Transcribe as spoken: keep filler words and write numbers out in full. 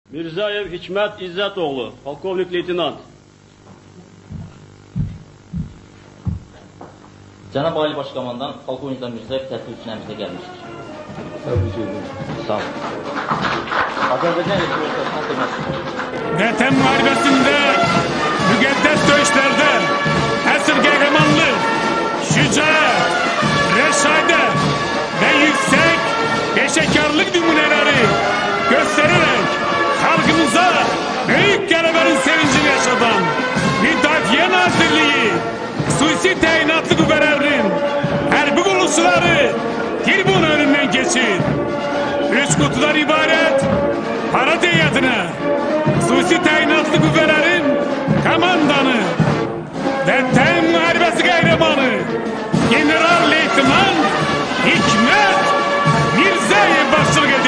Mirzayev Hikmet İzzetoğlu, Polkovnik Leytenant. Cenab-ı Ali Başkomandan Polkovnik Mirzayev təklif üçün əmizə gəlmişdir. Təbrik ederim. Sağ olun. Azərbaycan Respublikasına xidmət. Vətən müharibəsində, müqəddəs döyüşlərdə əsr qəhrəmanlıq, şücaət, rəşadət və yüksək peşəkarlıq nümunələri göstərərək xalqımıza böyük qələbənin sevincini yaşadan Müdafiə Nazirliyi xüsusi təyinatlı qüvvələrinin hərbi qulluqçuları tribun önündən keçir. Üç kutudan ibarət parad heyətinə xüsusi təyinatlı qüvvələrin komandanı Vətən müharibəsi qəhrəmanı General Leytenant Hikmet Mirzayev başçılıq edir.